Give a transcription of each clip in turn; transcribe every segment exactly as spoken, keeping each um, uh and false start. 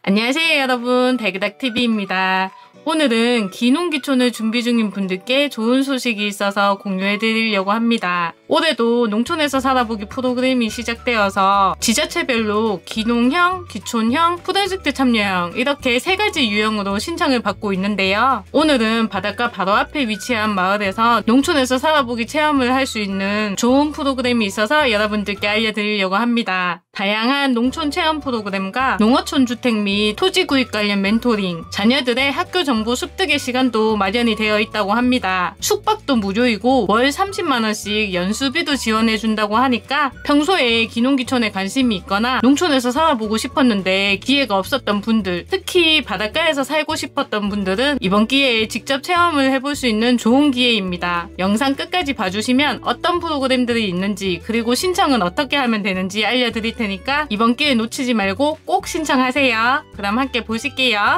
안녕하세요 여러분, 달그닥티비입니다. 오늘은 기농기촌을 준비 중인 분들께 좋은 소식이 있어서 공유해드리려고 합니다. 올해도 농촌에서 살아보기 프로그램이 시작되어서 지자체별로 기농형, 기촌형, 프로젝트 참여형 이렇게 세 가지 유형으로 신청을 받고 있는데요. 오늘은 바닷가 바로 앞에 위치한 마을에서 농촌에서 살아보기 체험을 할 수 있는 좋은 프로그램이 있어서 여러분들께 알려드리려고 합니다. 다양한 농촌 체험 프로그램과 농어촌 주택 및 토지 구입 관련 멘토링, 자녀들의 학교 정보 습득의 시간도 마련이 되어 있다고 합니다. 숙박도 무료이고 월 삼십만 원씩 연수비도 지원해준다고 하니까 평소에 기농기촌에 관심이 있거나 농촌에서 살아보고 싶었는데 기회가 없었던 분들, 특히 바닷가에서 살고 싶었던 분들은 이번 기회에 직접 체험을 해볼 수 있는 좋은 기회입니다. 영상 끝까지 봐주시면 어떤 프로그램들이 있는지 그리고 신청은 어떻게 하면 되는지 알려드릴 테니까 이번 기회 놓치지 말고 꼭 신청하세요. 그럼 함께 보실게요.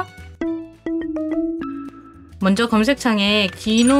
먼저 검색창에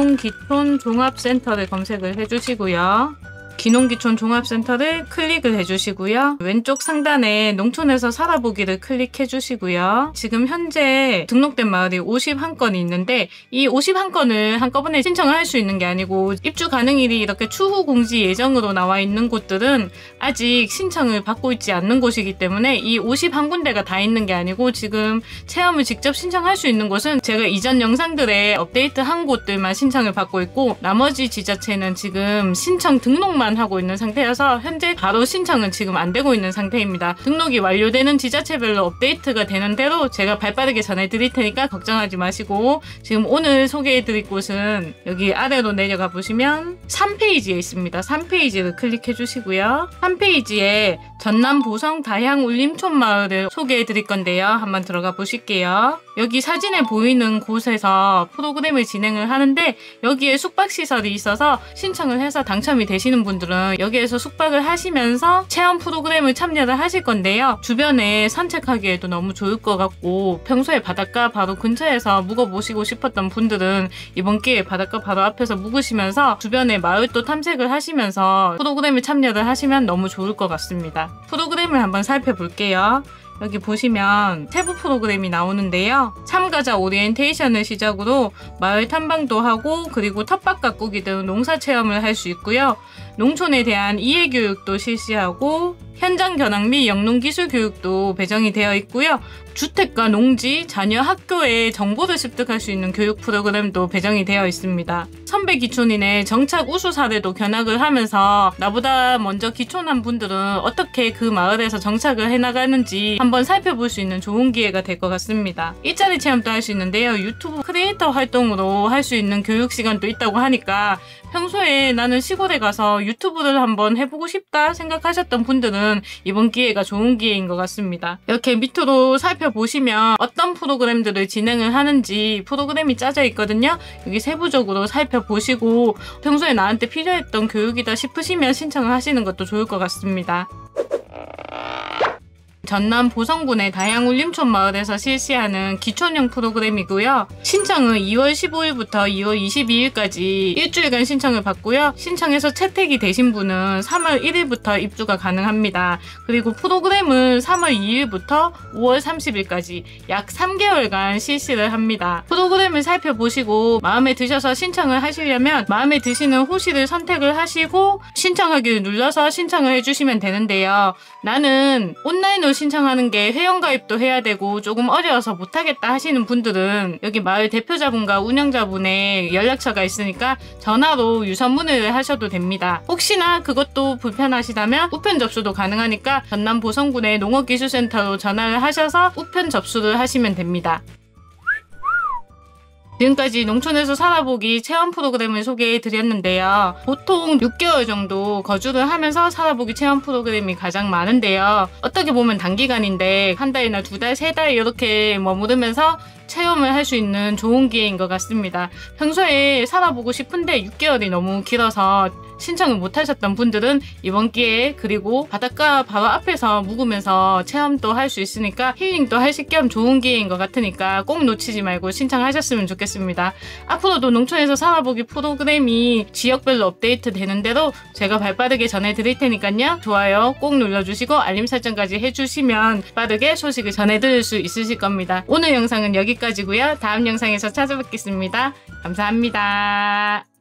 기농기촌 종합센터를 검색을 해주시고요. 기농기촌 종합센터를 클릭을 해주시고요. 왼쪽 상단에 농촌에서 살아보기를 클릭해주시고요. 지금 현재 등록된 마을이 오십일 건이 있는데 이 오십일 건을 한꺼번에 신청을 할 수 있는 게 아니고 입주 가능일이 이렇게 추후 공지 예정으로 나와 있는 곳들은 아직 신청을 받고 있지 않는 곳이기 때문에 이 오십일 군데가 다 있는 게 아니고 지금 체험을 직접 신청할 수 있는 곳은 제가 이전 영상들에 업데이트한 곳들만 신청을 받고 있고 나머지 지자체는 지금 신청 등록만 하고 있는 상태여서 현재 바로 신청은 지금 안 되고 있는 상태입니다. 등록이 완료되는 지자체별로 업데이트가 되는 대로 제가 발빠르게 전해드릴 테니까 걱정하지 마시고, 지금 오늘 소개해드릴 곳은 여기 아래로 내려가 보시면 삼 페이지에 있습니다. 삼 페이지를 클릭해 주시고요. 삼 페이지에 전남 보성 다향 울림촌 마을을 소개해드릴 건데요. 한번 들어가 보실게요. 여기 사진에 보이는 곳에서 프로그램을 진행을 하는데 여기에 숙박시설이 있어서 신청을 해서 당첨이 되시는 분 분들은 여기에서 숙박을 하시면서 체험 프로그램을 참여를 하실 건데요. 주변에 산책하기에도 너무 좋을 것 같고 평소에 바닷가 바로 근처에서 묵어보시고 싶었던 분들은 이번 기회에 바닷가 바로 앞에서 묵으시면서 주변에 마을도 탐색을 하시면서 프로그램에 참여를 하시면 너무 좋을 것 같습니다. 프로그램을 한번 살펴볼게요. 여기 보시면 세부 프로그램이 나오는데요. 참가자 오리엔테이션을 시작으로 마을 탐방도 하고 그리고 텃밭 가꾸기 등 농사 체험을 할 수 있고요. 농촌에 대한 이해교육도 실시하고 현장 견학 및 영농기술 교육도 배정이 되어 있고요. 주택과 농지, 자녀 학교의 정보를 습득할 수 있는 교육 프로그램도 배정이 되어 있습니다. 선배 기촌인의 정착 우수 사례도 견학을 하면서 나보다 먼저 기촌한 분들은 어떻게 그 마을에서 정착을 해나가는지 한번 살펴볼 수 있는 좋은 기회가 될 것 같습니다. 일자리 체험도 할 수 있는데요. 유튜브 크리에이터 활동으로 할 수 있는 교육 시간도 있다고 하니까 평소에 나는 시골에 가서 유튜브를 한번 해보고 싶다 생각하셨던 분들은 이번 기회가 좋은 기회인 것 같습니다. 이렇게 밑으로 살펴보시면 어떤 프로그램들을 진행을 하는지 프로그램이 짜져 있거든요. 여기 세부적으로 살펴보시고 평소에 나한테 필요했던 교육이다 싶으시면 신청을 하시는 것도 좋을 것 같습니다. 전남 보성군의 다향 울림촌 마을에서 실시하는 기촌형 프로그램이고요. 신청은 이월 십오일부터 이월 이십이일까지 일주일간 신청을 받고요. 신청해서 채택이 되신 분은 삼월 일일부터 입주가 가능합니다. 그리고 프로그램은 삼월 이일부터 오월 삼십일까지 약 삼 개월간 실시를 합니다. 프로그램을 살펴보시고 마음에 드셔서 신청을 하시려면 마음에 드시는 호시를 선택을 하시고 신청하기를 눌러서 신청을 해주시면 되는데요. 나는 온라인으로 신청하는 게 회원가입도 해야 되고 조금 어려워서 못하겠다 하시는 분들은 여기 마을 대표자분과 운영자분의 연락처가 있으니까 전화로 유선 문의를 하셔도 됩니다. 혹시나 그것도 불편하시다면 우편 접수도 가능하니까 전남 보성군의 농업기술센터로 전화를 하셔서 우편 접수를 하시면 됩니다. 지금까지 농촌에서 살아보기 체험 프로그램을 소개해드렸는데요. 보통 육 개월 정도 거주를 하면서 살아보기 체험 프로그램이 가장 많은데요. 어떻게 보면 단기간인데 한 달이나 두 달, 세 달 이렇게 머무르면서 체험을 할 수 있는 좋은 기회인 것 같습니다. 평소에 살아보고 싶은데 육 개월이 너무 길어서 신청을 못 하셨던 분들은 이번 기회에, 그리고 바닷가 바로 앞에서 묵으면서 체험도 할 수 있으니까 힐링도 하실 겸 좋은 기회인 것 같으니까 꼭 놓치지 말고 신청하셨으면 좋겠습니다. 앞으로도 농촌에서 살아보기 프로그램이 지역별로 업데이트 되는 대로 제가 발빠르게 전해드릴 테니까요. 좋아요 꼭 눌러주시고 알림 설정까지 해주시면 빠르게 소식을 전해드릴 수 있으실 겁니다. 오늘 영상은 여기까지고요. 다음 영상에서 찾아뵙겠습니다. 감사합니다.